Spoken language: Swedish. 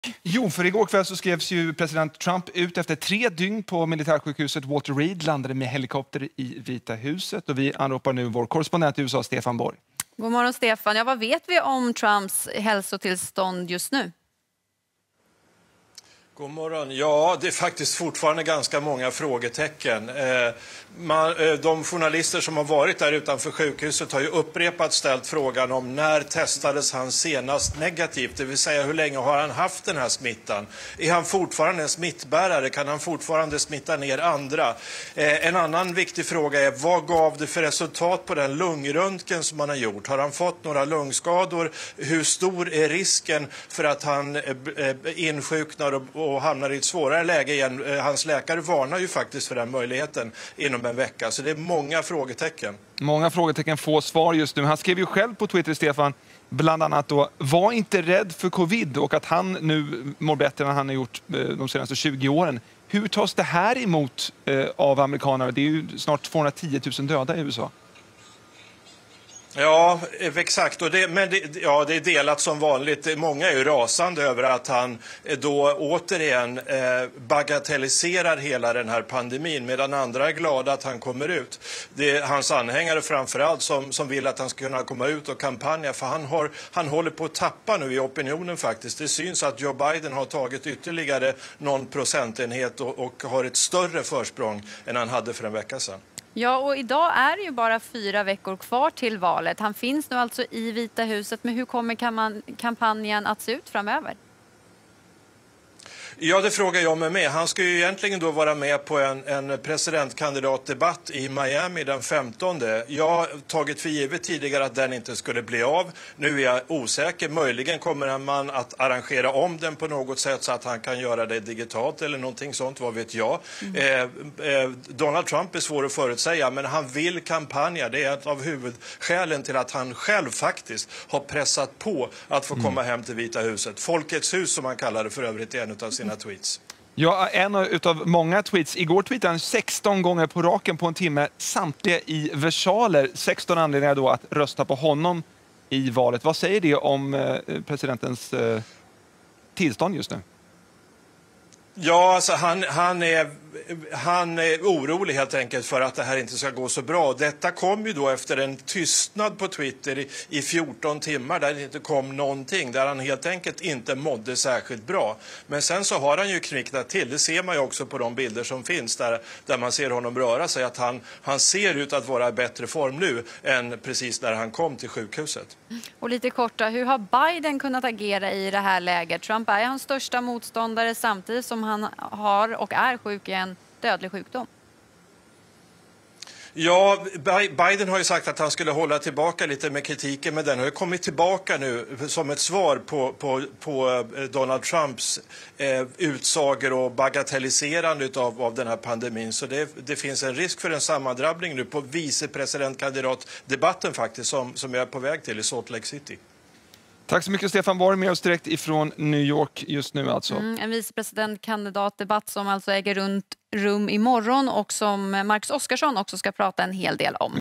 Jo, för igår kväll så skrevs ju president Trump ut efter 3 dygn på militärsjukhuset Walter Reed, landade med helikopter i Vita huset och vi anropar nu vår korrespondent i USA, Stefan Borg. God morgon Stefan. Ja, vad vet vi om Trumps hälsotillstånd just nu? God morgon. Ja, det är faktiskt fortfarande ganska många frågetecken. De journalister som har varit där utanför sjukhuset har ju upprepat ställt frågan om när testades han senast negativt, det vill säga hur länge har han haft den här smittan? Är han fortfarande en smittbärare? Kan han fortfarande smitta ner andra? En annan viktig fråga är vad gav det för resultat på den lungröntgen som man har gjort? Har han fått några lungskador? Hur stor är risken för att han insjuknar och hamnar i ett svårare läge igen? Hans läkare varnar ju faktiskt för den möjligheten inom en vecka. Så det är många frågetecken. Många frågetecken får svar just nu. Han skrev ju själv på Twitter, Stefan, bland annat då, var inte rädd för covid och att han nu mår bättre än han har gjort de senaste 20 åren. Hur tas det här emot av amerikaner? Det är ju snart 210 000 döda i USA. Ja, exakt. Och det är delat som vanligt. Många är ju rasande över att han då återigen bagatelliserar hela den här pandemin, medan andra är glada att han kommer ut. Det är hans anhängare framförallt som vill att han ska kunna komma ut och kampanja, för han håller på att tappa nu i opinionen faktiskt. Det syns att Joe Biden har tagit ytterligare någon procentenhet och har ett större försprång än han hade för en vecka sedan. Ja, och idag är det ju bara 4 veckor kvar till valet. Han finns nu alltså i Vita huset, men hur kommer kampanjen att se ut framöver? Ja, det frågar jag mig med. Han ska ju egentligen då vara med på en presidentkandidatdebatt i Miami den 15. Jag har tagit för givet tidigare att den inte skulle bli av. Nu är jag osäker. Möjligen kommer man att arrangera om den på något sätt så att han kan göra det digitalt eller någonting sånt, vad vet jag. Donald Trump är svår att förutsäga, men han vill kampanja. Det är ett av huvudskälen till att han själv faktiskt har pressat på att få komma hem till Vita huset. Folkets hus som man kallar det för övrigt är en av sina tweets. Ja, en av många tweets. Igår tweetade han 16 gånger på raken på en timme, samtliga i versaler. 16 anledningar då att rösta på honom i valet. Vad säger det om presidentens tillstånd just nu? Ja, alltså han är orolig helt enkelt för att det här inte ska gå så bra. Detta kom ju då efter en tystnad på Twitter i 14 timmar där det inte kom någonting, där han helt enkelt inte mådde särskilt bra. Men sen så har han ju kvicknat till, det ser man ju också på de bilder som finns där man ser honom röra sig, att han ser ut att vara i bättre form nu än precis när han kom till sjukhuset. Och lite korta, hur har Biden kunnat agera i det här läget? Trump är hans största motståndare samtidigt som han har och är sjuk i en dödlig sjukdom. Ja, Biden har ju sagt att han skulle hålla tillbaka lite med kritiken, men den har ju kommit tillbaka nu som ett svar på Donald Trumps utsagor och bagatelliserande av den här pandemin. Så det finns en risk för en sammandrabbning nu på vicepresidentkandidatdebatten faktiskt som jag är på väg till i Salt Lake City. Tack så mycket Stefan Borg, med oss direkt ifrån New York just nu alltså. En vicepresidentkandidatdebatt som alltså äger rum imorgon och som Marcus Oskarsson också ska prata en hel del om.